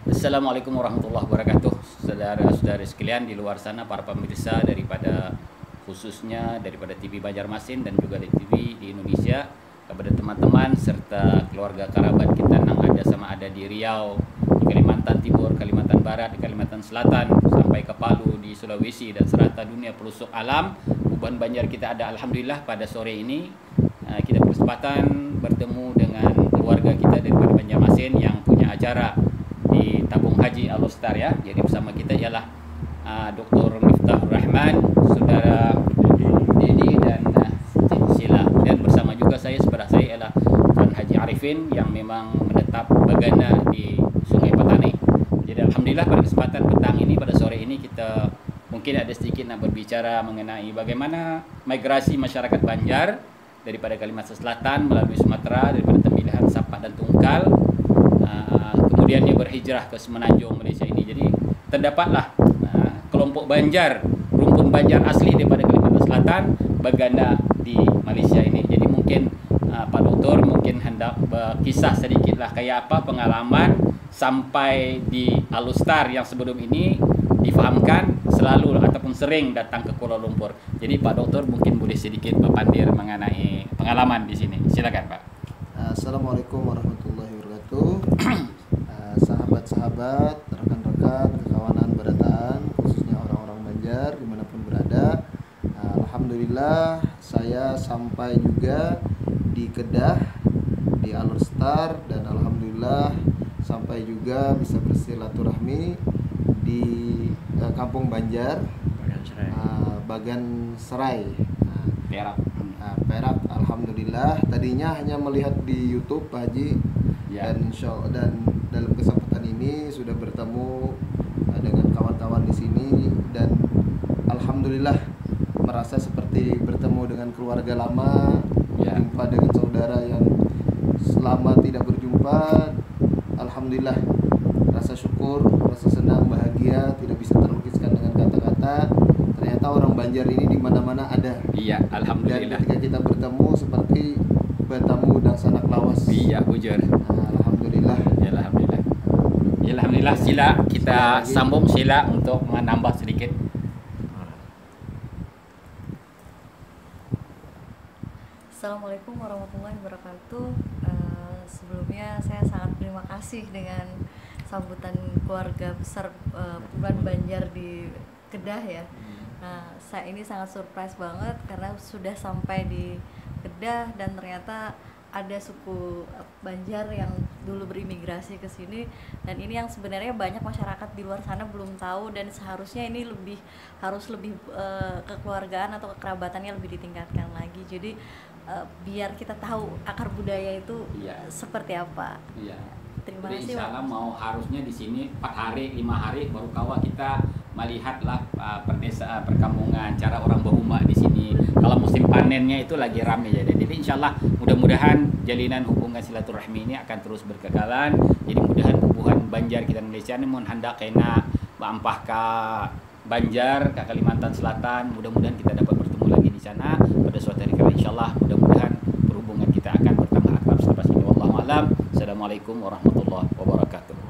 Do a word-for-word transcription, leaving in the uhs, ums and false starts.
Assalamualaikum warahmatullahi wabarakatuh. Saudara-saudari sekalian di luar sana, para pemirsa daripada khususnya daripada T V Banjarmasin dan juga di T V di Indonesia, kepada teman-teman serta keluarga kerabat kita yang ada sama ada di Riau, di Kalimantan Timur, Kalimantan Barat, di Kalimantan Selatan, sampai ke Palu di Sulawesi dan serata dunia pelosok alam. Beban Banjar kita ada, alhamdulillah pada sore ini uh, kita berkesempatan bertemu dengan keluarga kita daripada Banjarmasin yang punya acara di tabung haji Al-Ustar ya. Jadi bersama kita ialah uh, Doktor Miftahur Rahman, Saudara Dedi dan uh, Cik Sheila, dan bersama juga saya sebelah saya ialah Tuan Haji Arifin yang memang menetap bagana di Sungai Petani. Jadi alhamdulillah pada kesempatan petang ini, pada sore ini, kita mungkin ada sedikit nak berbicara mengenai bagaimana migrasi masyarakat Banjar daripada Kalimantan Selatan melalui Sumatera, daripada Tembilahan, Sapak dan Tungkal, uh, kemudian dia berhijrah ke Semenanjung Malaysia ini. Jadi terdapatlah uh, kelompok Banjar, rumpun Banjar asli daripada Kalimantan Selatan berganda di Malaysia ini. Jadi mungkin uh, Pak Doktor mungkin hendak berkisah sedikitlah kayak apa pengalaman sampai di Al-Ustar yang sebelum ini difahamkan selalu ataupun sering datang ke Kuala Lumpur. Jadi Pak Doktor mungkin boleh sedikit berpandir mengenai pengalaman di sini. Silakan Pak. Assalamualaikum warahmatullahi wabarakatuh. uh, Sahabat-sahabat, rekan-rekan, kekawanan berataan, khususnya orang-orang Banjar dimanapun berada. uh, Alhamdulillah saya sampai juga di Kedah, di Al-Ustar, dan alhamdulillah sampai juga bisa bersilaturahmi di uh, Kampung Banjar, uh, Bagan Serai, uh, Perak. uh, Perak. Alhamdulillah tadinya hanya melihat di YouTube Pak Haji, Ya. dan insya Allah, dan dalam kesempatan ini sudah bertemu uh, dengan kawan-kawan di sini, dan alhamdulillah merasa seperti bertemu dengan keluarga lama, Ya. berjumpa dengan saudara yang selama tidak berjumpa. Alhamdulillah, rasa syukur, rasa senang, bahagia tidak bisa terlukiskan dengan kata-kata. Ternyata orang Banjar ini di mana-mana ada. Iya, Dan alhamdulillah. ketika kita bertemu seperti bertemu dan sanak lawas. Iya, bujur. Nah, alhamdulillah. Ya, alhamdulillah. Ya, alhamdulillah. Sila kita Sila lagi. sambung Sila untuk menambah sedikit. Assalamualaikum warahmatullahi wabarakatuh. Uh, sebelumnya saya sangat terima kasih dengan sambutan keluarga besar uh, Puan Banjar di Kedah ya. Nah, saya ini sangat surprise banget karena sudah sampai di Kedah dan ternyata ada suku Banjar yang dulu berimigrasi ke sini, dan ini yang sebenarnya banyak masyarakat di luar sana belum tahu, dan seharusnya ini lebih harus lebih uh, kekeluargaan atau kekerabatannya lebih ditingkatkan lagi. Jadi uh, biar kita tahu akar budaya itu Iya. seperti apa. Iya. Terima Jadi kasih. insya Allah Pak. mau harusnya di sini empat hari, lima hari baru kawa kita melihatlah uh, perdesaan, perkampungan, cara orang berumah di sini. Kalau musim panennya itu lagi ramai ya. Jadi insya Allah mudah-mudahan jalinan hubungan silaturahmi ini akan terus berkekalan. Jadi mudahan hubungan Banjar kita Malaysia ini mohon hendak kena berampah ke Banjar, ke Kalimantan Selatan. Mudah-mudahan kita dapat bertemu lagi di sana pada suatu hari kala insya Allah. Mudah-mudahan perhubungan kita akan bertambah akrab selepas ini. Wallahu a'lam. Assalamualaikum warahmatullahi wabarakatuh.